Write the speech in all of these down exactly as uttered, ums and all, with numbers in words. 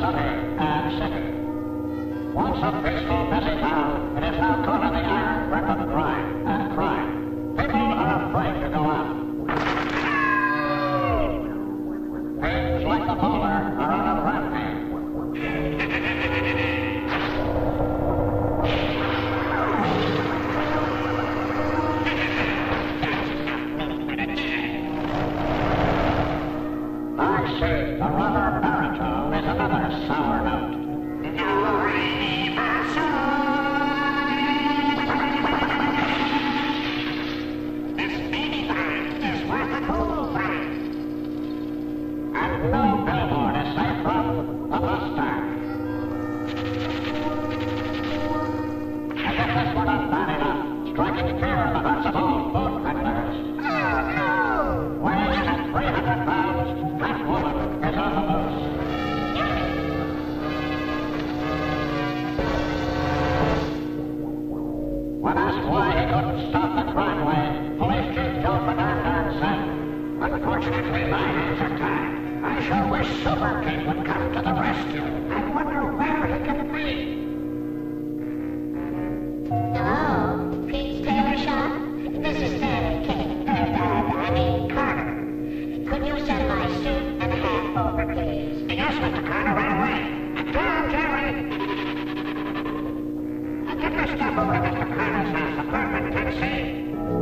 suffered and sickened. Once a peaceful, busy town, it is now caught in the iron grip of crime and crime. People are afraid to go out. Things like the polar are on a rampage. I see the rubber baritone is another sour note. This baby band is worth a cool band. And no billboard is safe from the mustache. As if this were not bad enough, striking fear in the hearts of all food vendors. Oh no! Weighing at three hundred pounds, that woman is on the loose. When asked why he couldn't stop the crime wave, Police Chief Joe Fernandez said, "Unfortunately, my hands are tied. I sure wish Super King would come to the rescue. I wonder where he can be." Hello, Pete's Tailor Shop. This is Sammy King. Uh, uh, I mean Carter. Could you send my suit and hat over, please? Yes, Mister Carter, right away. And down, Jerry. And get your stuff over to Mister Carter's house, apartment ten C.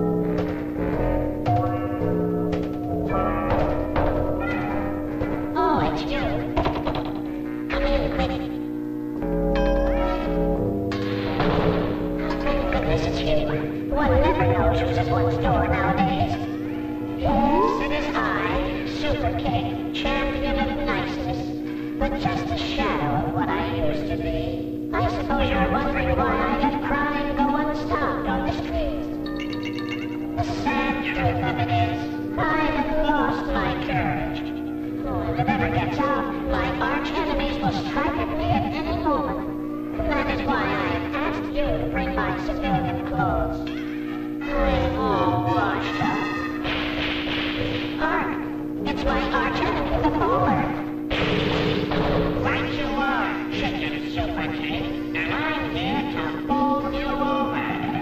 Oh, it's you. Come in, quick. Oh, thank goodness it's you. One never knows who's at one's door nowadays. Yes, it is I, Super King, champion of niceness, but just a shadow of what I used to be. I suppose you're wondering why I let crime go unstopped on the streets. The sad truth of it is, I have lost my courage. Oh, if it ever gets out, my arch enemies will strike at me at any moment. That is why I have asked you to bring my civilian clothes. I'm all washed up. Hark! It's my arch enemy, the polar. Right you are, chicken Super King, and I'm here to bowl you over.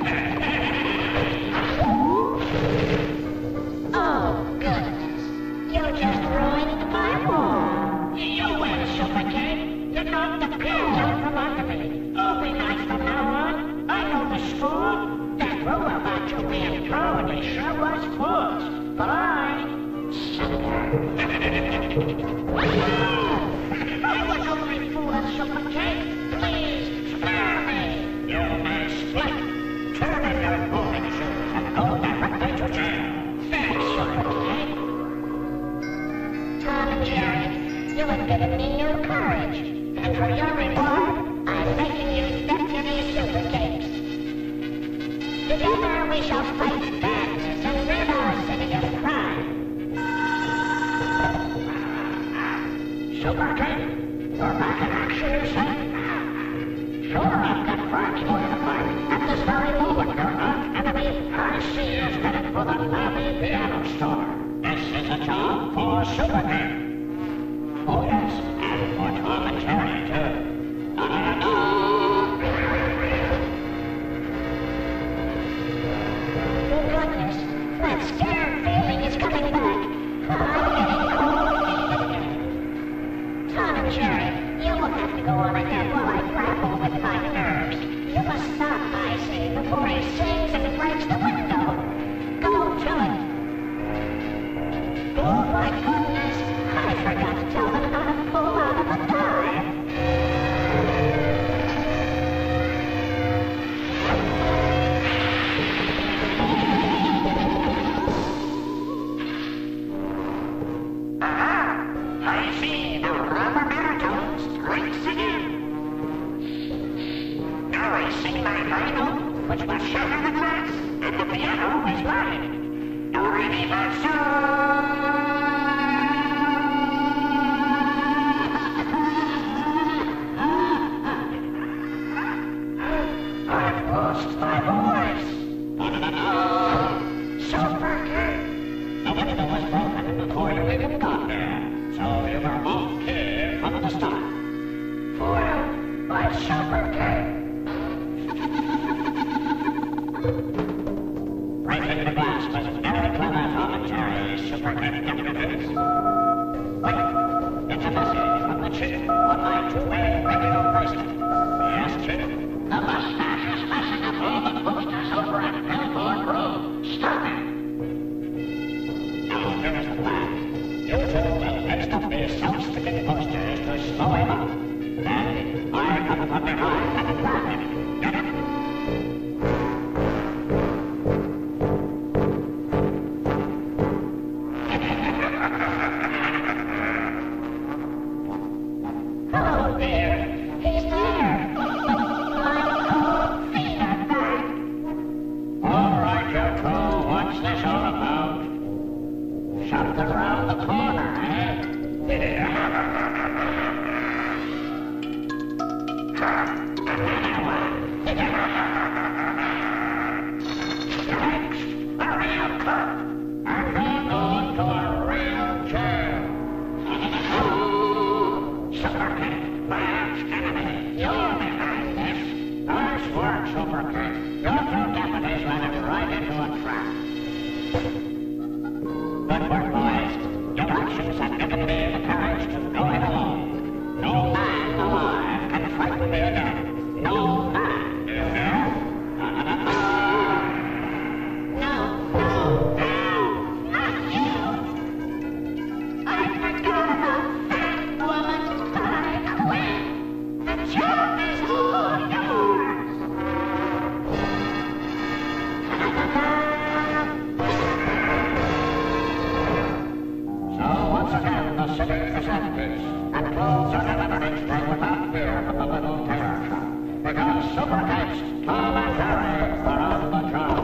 Oh, goodness. You just ruined my wall. You win, Super King. You knocked the pins out from under me. You'll be nice from now on. I know the school. That rumor about you being cowardly sure was false. But I... sucker. I was only fooling, Super King. Please, spare me. You may split. Turn in your bowling shoes and go directly to jail. Thanks, Super King. Tom and Jerry, you have given me new courage. And for your reward, I'm making you deputy Super Kings. Together we shall fight badness and rid our city of crime. Super King, you're back in action, you say? Sure, I've got crimes for you to fight. At this very moment, you're not enemy. I see you's headed for the Navy Piano Store. This is a job for Super King. Oh, yes, and for Tom and Jerry, too. Da-da-da-da! Good goodness, that scared feeling is coming back. I'm getting cold again. Tom and Jerry, you will have to go on ahead while I grapple with my nerves. You must stop, I say, before he sings and breaks the window. Go to it. Oh my goodness, I forgot to tell them how to pull out of a dive. Aha! I see the rubber baritone strikes again. Now I sing my high note, which will shatter the glass, and the piano is live. Do re mi fa sol. I've lost my voice. Da-da-da-da. Super King. The window was broken before you even got there, so you were off key from the start. Super King. Breaking the glass was very clever, Tom and Jerry, Super King deputies. Wait, it's a message from the chief on my two-way radio bracelet. Yes, chief? The mustache is messing up all the posters over at Billboard Road. Stop it! Now, here's the plan. You two will paste up these self-sticking posters to slow him up. Then, I come from behind and grab him. Get it? Oh dear, he's there. My cold feet are back. All right, you two, what's this all about? Something around the corner, eh? Thanks. A real cook. And you're going to a real jail. Super King, my arch enemy. You're behind this. Nice work, Super King. Your two deputies ran him right into a trap. Good work, boys. Your actions have given me the courage to go it alone. No man alive can frighten me again. No man. You hear? No, no, no, not you. I forgot about that woman Harley Quinn. The job is all yours. So once again, the city is empty, and clothes are delivered each day without fear from the little terror shop. Because Super Kids, Tom and Jerry are on the job.